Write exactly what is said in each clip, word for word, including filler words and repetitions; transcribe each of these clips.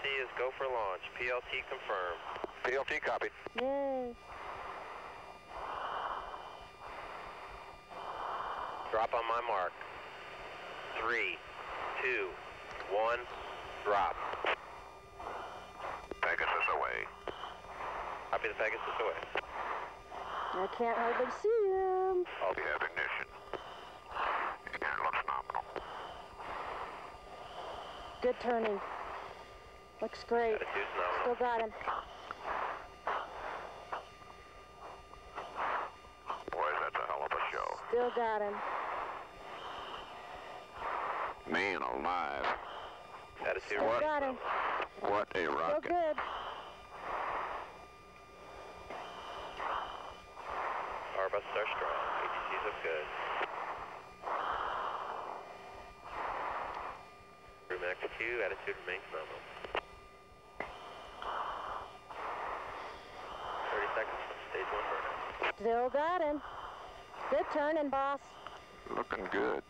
C is go for launch. P L T confirmed. P L T copied. Yay. Drop on my mark. Three, two, one, drop. Pegasus away. Copy the Pegasus away. I can't hardly see him. I'll be have ignition. Engine looks nominal. Good turning. Looks great. Attitude's nominal. Still got him. Boys, that's a hell of a show. Still got him. Man alive. Attitude Still one. got him. What a Still rocket. good. Our buses are strong. A T Cs look good. Room X two, attitude remains nominal. thirty seconds from stage one burnout. Still got him. Good turning, boss. Looking good.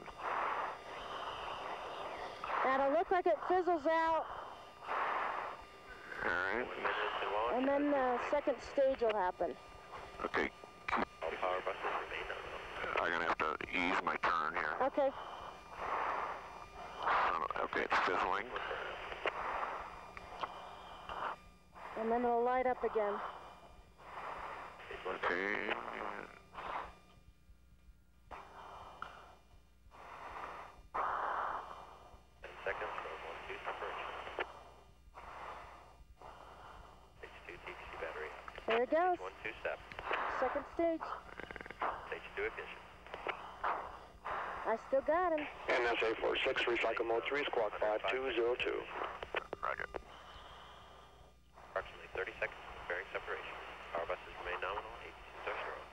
That'll look like it fizzles out, All right. One minute to launch. and then the attitude second stage will happen. Okay. remains- All power buses remain nominal. I'm gonna have to ease my turn here. Okay. Okay, it's fizzling. One burnout. And then it'll light up again. Stage one burnout. Okay. ten seconds from one two separation. Stage two T P C battery up. There it goes. One two step. Second stage. Stage two ignition. I still got him. N S A forty-six, recycle mode three, squawk five two zero two. Rocket. Approximately thirty seconds from bearing separation. Power buses remain nominal. A T Cs are strong.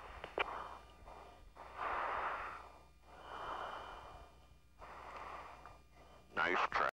Nice track.